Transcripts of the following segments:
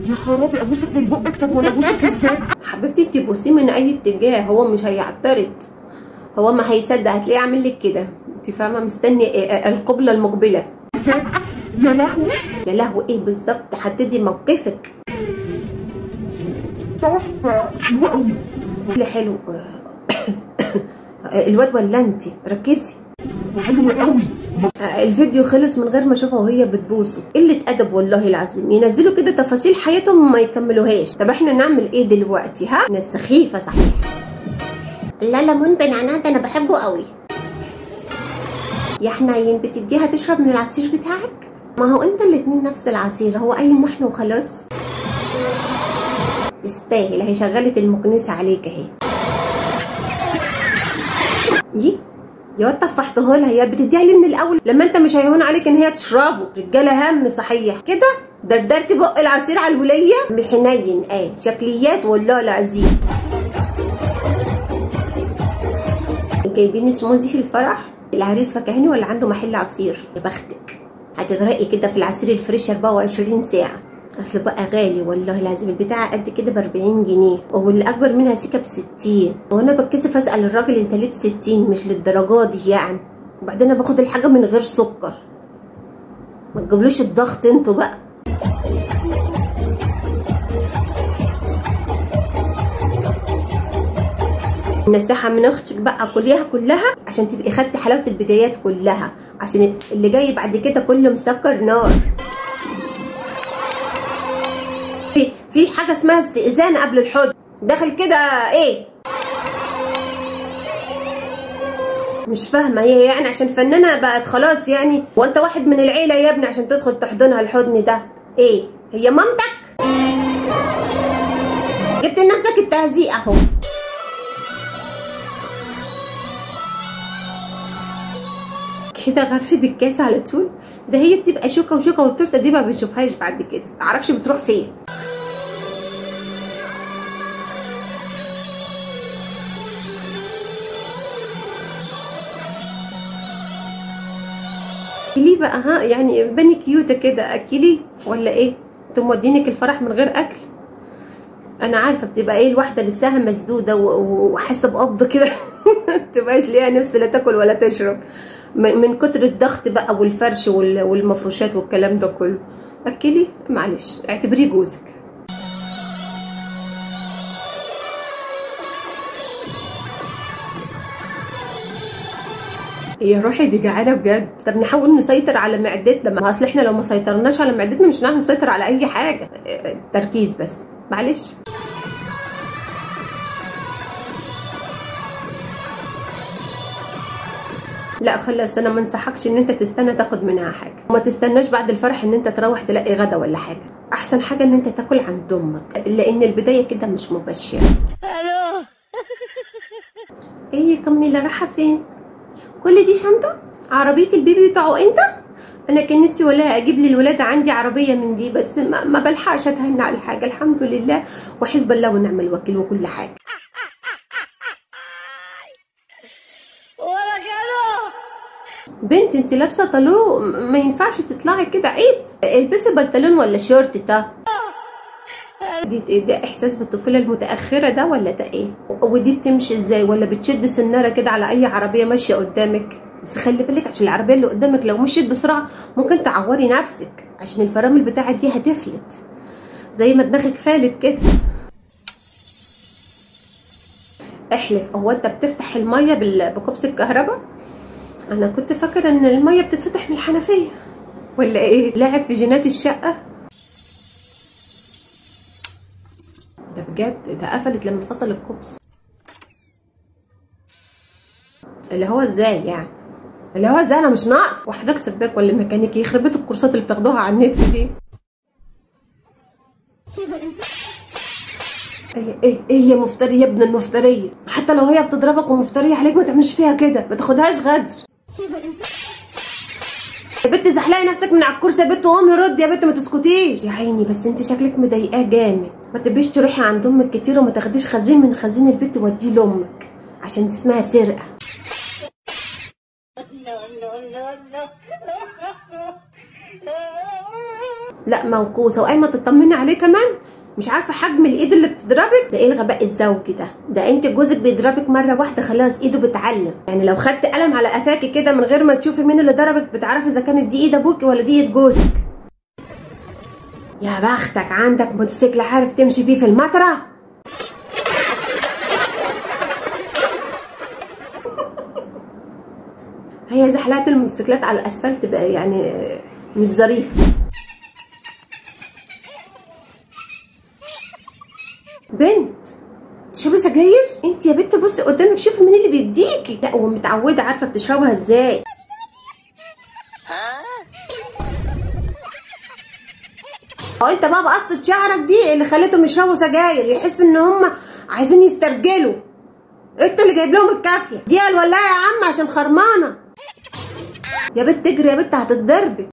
يا خرابي ابوسك من بقك. طب وانا ابوسك ازاي؟ حبيبتي انت بوسيه من اي اتجاه، هو مش هيعترض، هو ما هيصدق، هتلاقيه عامل لك كده، انت فاهمه، مستني القبله المقبله. يا لهوي. يا لهوي ايه بالظبط؟ حددي موقفك. تحفه، حلوه قوي. حلو. الواد ولا انت؟ ركزي. حلوه قوي. الفيديو خلص من غير ما اشوفها وهي بتبوسه، قله ادب والله العظيم. ينزلوا كده تفاصيل حياتهم ما يكملوهاش. طب احنا نعمل ايه دلوقتي؟ ها ناس سخيفه صحيح. لا ليمون بنعناع ده انا بحبه قوي. يا حنين بتديها تشرب من العصير بتاعك؟ ما هو انت الاتنين نفس العصير، هو اي محن وخلاص. تستاهل، اهي شغلة المكنسة عليك اهي. يا واد طفحته لها، يا بتديها ليه من الاول لما انت مش هيهون عليك ان هي تشربه؟ رجاله هم صحيح كده. دردرت بق العصير على الوليه من حنين. قال شكليات والله العظيم. جايبين سموزي في الفرح، العريس فكهاني ولا عنده محل عصير؟ يا بختك، هتغرقي كده في العصير الفريش 24 ساعه. اصل بقى غالي والله العظيم، البتاعه قد كده ب 40 جنيه واللي اكبر منها سيكه ب 60. وانا بتكسف اسال الراجل انت ليه ب 60؟ مش للدرجه دي يعني. وبعدين انا باخد الحاجه من غير سكر، ما تجيبلوش الضغط انتوا بقى. نصيحة من اختك بقى، كليها كلها عشان تبقي خدتي حلاوة البدايات كلها، عشان اللي جاي بعد كده كله مسكر نار. في حاجة اسمها استئذان قبل الحضن، داخل كده ايه؟ مش فاهمة هي يعني عشان فنانة بقت خلاص يعني؟ وانت واحد من العيلة يا ابني عشان تدخل تحضنها الحضن ده؟ ايه هي مامتك؟ جبت لنفسك التهزيق اهو. كده غرفي بالكاس على طول؟ ده هي بتبقى شوكه وشوكه، والتورته دي ما بنشوفهاش بعد كده، معرفش بتروح فين. اكلي بقى، ها يعني بني كيوته كده، اكلي ولا ايه؟ انتوا مودينك الفرح من غير اكل؟ انا عارفه بتبقى ايه الواحده نفسها مسدوده وحاسه بقبضه كده. متبقاش ليها نفس لا تاكل ولا تشرب من كتر الضغط بقى والفرش والمفروشات والكلام ده كله. اكلي معلش، اعتبريه جوزك. يا روحي دي جعانه بجد. طب نحاول نسيطر على معدتنا، ما اصل احنا لو ما سيطرناش على معدتنا مش هنعرف نسيطر على اي حاجه. تركيز بس معلش. لا خلاص، انا ما انصحكش ان انت تستنى تاخد منها حاجه، وما تستناش بعد الفرح ان انت تروح تلاقي غدا ولا حاجه. احسن حاجه ان انت تاكل عند امك، لان البدايه كده مش مبشره. الو. ايه كميله رايحه فين؟ كل دي شنطه؟ عربيه البيبي بتاعه انت؟ انا كان نفسي والله اجيب للولاد عندي عربيه من دي، بس ما بلحقش اتهنى على الحاجه. الحمد لله وحسب الله ونعم الوكيل وكل حاجه. بنت انت لابسه طالو، ما ينفعش تطلعي كده، عيب. البسي بنطلون ولا شورت ده. ده احساس بالطفوله المتاخره ده ولا ده ايه؟ ودي بتمشي ازاي؟ ولا بتشد سناره كده على اي عربيه ماشيه قدامك؟ بس خلي بالك عشان العربيه اللي قدامك لو مشيت بسرعه ممكن تعوري نفسك، عشان الفرامل بتاعت دي هتفلت زي ما دماغك فالت كده. احلف، هو انت بتفتح الميه بكبس الكهرباء؟ انا كنت فاكره ان الميه بتتفتح من الحنفيه ولا ايه؟ لاعب في جينات الشقه ده بجد. ده قفلت لما فصل الكبس. اللي هو ازاي يعني؟ اللي هو ازاي؟ انا مش ناقص وحدك سباك ولا ميكانيكي، يخرب بيت الكورسات اللي بتاخدوها على النت دي. ايه يا مفتري يا ابن المفتريه، حتى لو هي بتضربك ومفتريه عليك ما تعملش فيها كده، ما تاخدهاش غدر. يا بنت زحلقي نفسك من على الكرسي يا بنت، وقومي ردي يا بنت، ما تسكتيش يا عيني. بس انت شكلك مضايقاه جامد، ما تبقيش تروحي عند امك كتير وما تاخديش خزين من خزين البيت توديه لامك، عشان دي اسمها سرقه. لا موقوسه، وقايمه تطمني عليه كمان، مش عارفه حجم الايد اللي بتضربك. ده ايه الغباء الزوجي ده انت جوزك بيضربك مره واحده خلاص ايده بتعلم. يعني لو خدت قلم على قفاكي كده من غير ما تشوفي مين اللي ضربك بتعرفي اذا كانت دي ايد ابوكي ولا دي ايد جوزك. يا بختك عندك موتوسيكل عارف تمشي بيه في المطره. هي زحلقه الموتوسيكلات على الاسفلت بقى يعني مش ظريفه. بنت تشربي سجاير؟ انت يا بنت بصي قدامك شوفي مين اللي بيديكي. لا ومتعوده عارفه بتشربها ازاي. انت بقى بقصة شعرك دي اللي خليتهم يشربوا سجاير، يحس ان هم عايزين يسترجلوا. انت اللي جايب لهم الكافيه دي الولايه يا عم عشان خرمانه. يا بنت اجري يا بنت هتتضربي.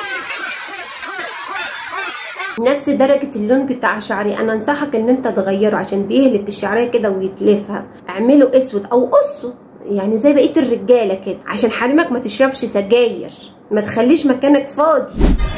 نفس درجة اللون بتاع شعري، انا انصحك ان انت تغيره عشان بيهلك الشعرية كده ويتلفها. اعمله اسود او قصه يعني زي بقية الرجالة كده عشان حريمك ما تشربش سجاير، ما تخليش مكانك فاضي.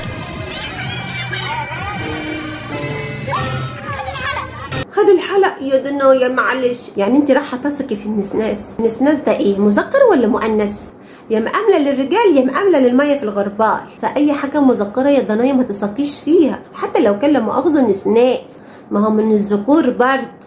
خد الحلق يا دنيا معلش. يعني انت رايحة تثقي في النسناس. النسناس ده ايه، مذكر ولا مؤنث؟ يا مقامله للرجال يا مقامله للميه في الغربال، فاي حاجه مذكره يا ضنايا ما تثقيش فيها حتى لو كان لا مؤاخذه نسناس، ما هو من الذكور برضه.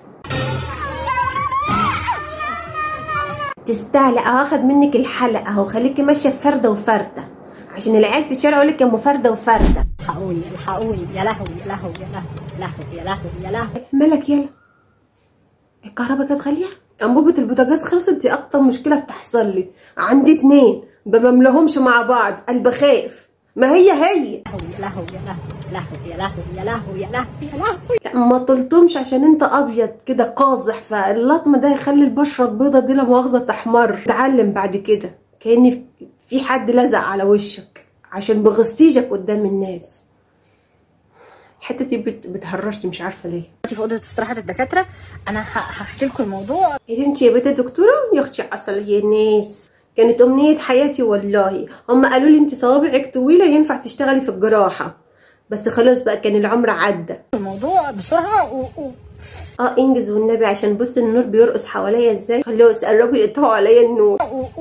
تستاهلي اهو، اخد منك الحلقه اهو، خليكي ماشيه فرده وفرده عشان العيال في الشارع يقول لك يا ام فرده وفرده. الحقوني الحقوني يا لهوي يا لهوي يا لهوي يا لهوي يا لهوي. مالك يلا؟ الكهرباء كانت غاليه؟ انبوبه البوتاجاز خلصت، دي اكتر مشكله بتحصل لي. عندي 2 بمملهمش مع بعض، قلب خايف. ما هي يا لهوي يا لهوي يا لهوي يا لهوي يا لهوي يا لهوي. لا ما طلتهمش عشان انت ابيض كده قازح، فاللطم ده هيخلي البشره البيضه دي لا مؤاخذه تحمر. تعلم بعد كده كأن في حد لزق على وشك عشان بغستيجك قدام الناس. الحته دي بتهرشني مش عارفه ليه. في اوضه استراحه الدكاتره انا هحكي لكم الموضوع. يا انت يا بنت الدكتوره يا اختي عسل يا ناس، كانت امنيه حياتي والله. هم قالوا لي انت صوابعك طويله ينفع تشتغلي في الجراحه، بس خلاص بقى كان العمر عدى. الموضوع بسرعه انجز والنبي عشان بص النور بيرقص حواليا ازاي. خلاص قربوا يقطعوا عليا النور.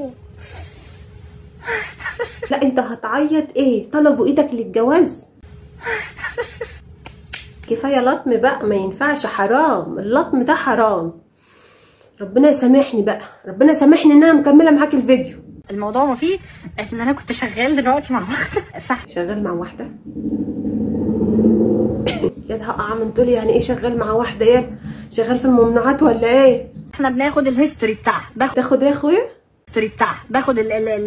لا انت هتعيط ايه؟ طلبوا ايدك للجواز؟ كفايه لطم بقى، ما ينفعش، حرام اللطم ده حرام. ربنا يسامحني بقى، ربنا يسامحني ان انا مكمله معاك الفيديو. الموضوع ما فيه ان انا كنت شغال دلوقتي مع واحده. صح شغال مع واحده؟ يا ده هقع من طولي. يعني ايه شغال مع واحده؟ يا شغال في الممنوعات ولا ايه؟ احنا بناخد الهيستوري بتاعها. تاخد ايه يا اخويا؟ الهيستوري بتاعها، باخد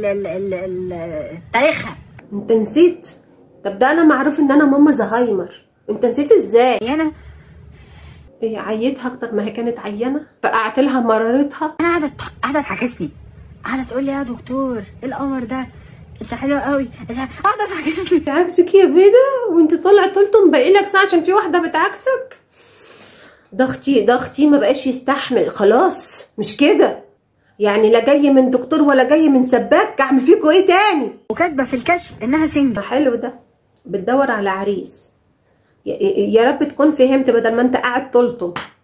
تاريخها. انت نسيت؟ طب ده انا معروف ان انا ماما زهايمر، انت نسيت ازاي؟ انا ايه عيتها اكتر ما هي كانت عيانه فقعت لها مرارتها. انا قاعده تحكسني، قاعده تقول لي يا دكتور ايه القمر ده انت حلوه قوي، قاعده تحكسني. تعكسك يا بيضه وانت طالعه طولتم باقي لك ساعه عشان في واحده بتعكسك؟ ضغطي ما بقاش يستحمل خلاص. مش كده يعني، لا جاي من دكتور ولا جاي من سباك. اعمل فيكوا ايه تاني؟ وكاتبه في الكشف انها سنجل. حلو ده، بتدور على عريس. يا رب تكون فهمت بدل ما انت قاعد طولتم.